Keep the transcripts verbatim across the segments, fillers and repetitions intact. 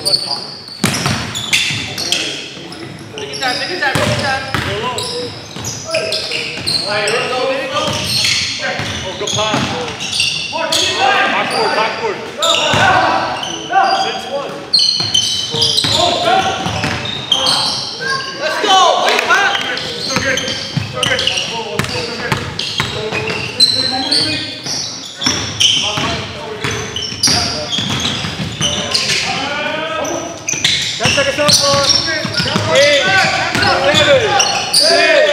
Take your time, take your time, take your time. Alright, there we go, there we go. Oh, good pass. Backward, backward. Since one. Let's go! Wait, huh? Still good. Still good. Let's go, let's go, still good. ten seconds out for eight, seven, six.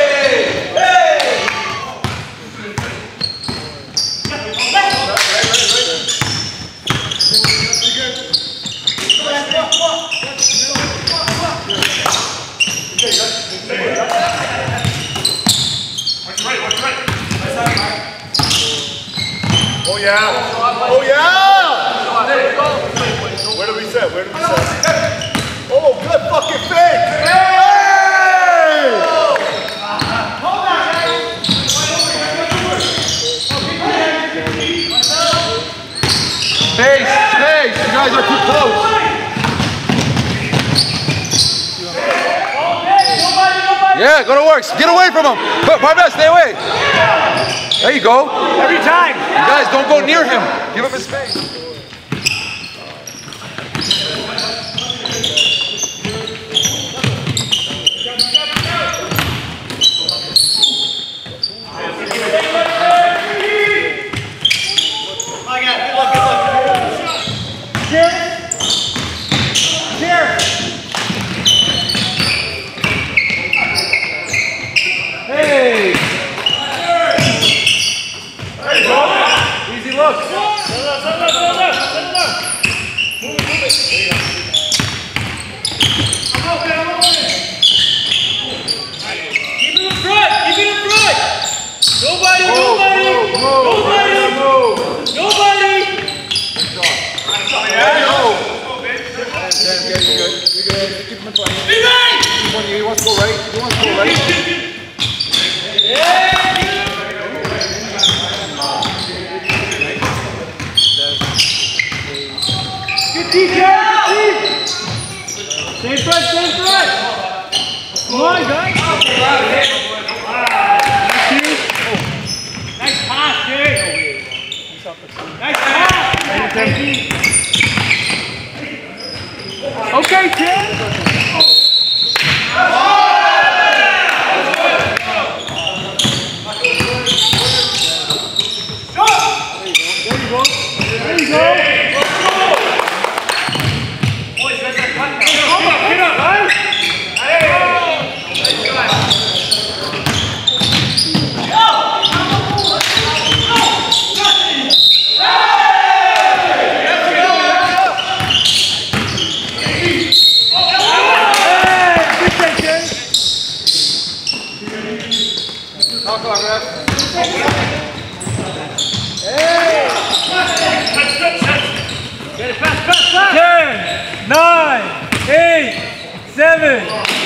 Oh yeah! Oh yeah! Where do we set? Where do we set? Oh, good fucking fake! Hey! Hold on, guys! Space, space! You guys are too close. Yeah, go to work. Get away from him. Parvez, stay away. There you go. Every time. You guys don't go near him. Give him his space. He wants to go right. He wants to go right. Good D J! Stay front, stay front! Come on, guys! Nice pass, Jay! Nice pass! Okay, Tim! There you go! Ten, nine, eight, seven,